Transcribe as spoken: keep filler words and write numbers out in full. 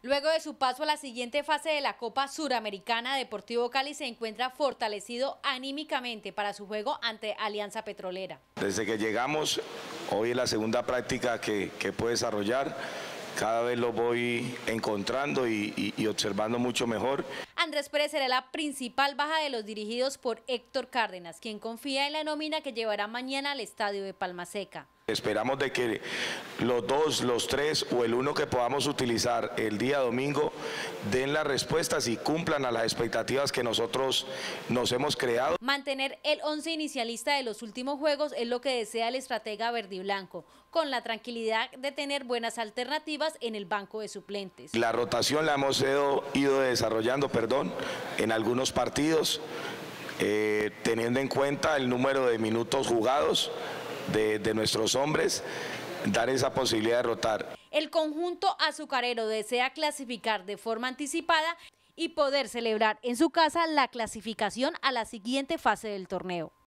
Luego de su paso a la siguiente fase de la Copa Suramericana, Deportivo Cali se encuentra fortalecido anímicamente para su juego ante Alianza Petrolera. Desde que llegamos, hoy es la segunda práctica que, que puedo desarrollar. Cada vez lo voy encontrando y, y, y observando mucho mejor. Andrés Pérez será la principal baja de los dirigidos por Héctor Cárdenas, quien confía en la nómina que llevará mañana al estadio de Palma Seca. Esperamos de que los dos, los tres o el uno que podamos utilizar el día domingo den las respuestas y cumplan a las expectativas que nosotros nos hemos creado. Mantener el once inicialista de los últimos juegos es lo que desea el estratega verdiblanco, con la tranquilidad de tener buenas alternativas en el banco de suplentes. La rotación la hemos ido, ido desarrollando, perdón, en algunos partidos, eh, teniendo en cuenta el número de minutos jugados De, de nuestros hombres, dar esa posibilidad de rotar. El conjunto azucarero desea clasificar de forma anticipada y poder celebrar en su casa la clasificación a la siguiente fase del torneo.